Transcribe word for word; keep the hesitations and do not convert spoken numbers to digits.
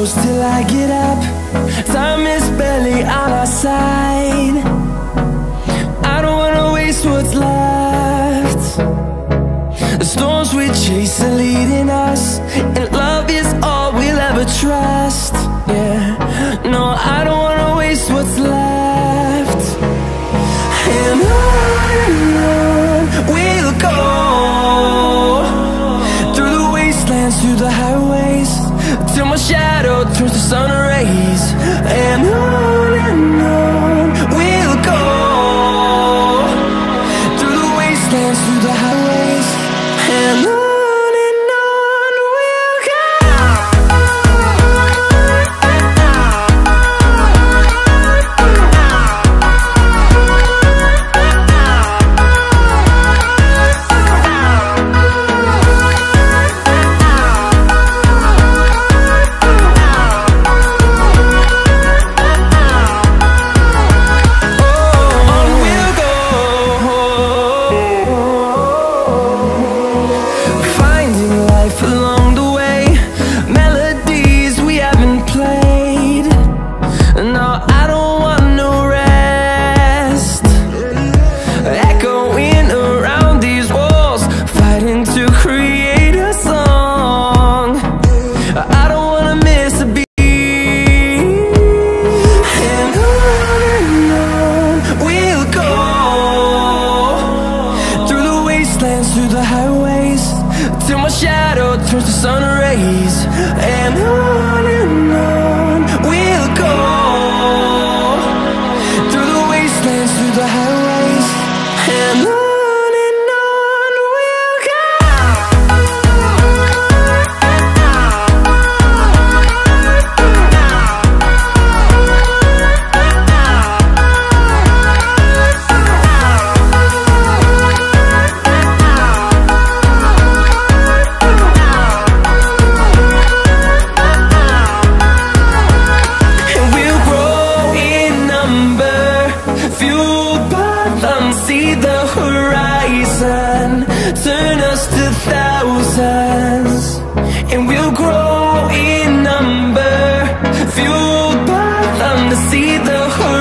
close till I get up. Time is barely on our side. I don't wanna waste what's left. The storms we chase are leading us, and love is all we'll ever trust. Yeah, no, I don't wanna waste what's left. And on and on we'll go, through the wastelands, through the highways, till my shadow turns to sun rays. And on and on we'll go, through the wastelands, through the highways, and on. Through the highways, till my shadow turns to sun rays. And on and on we'll go, through the wastelands, through the highways, and on. See the horizon, turn us to thousands, and we'll grow in number, fueled by them to see the horizon.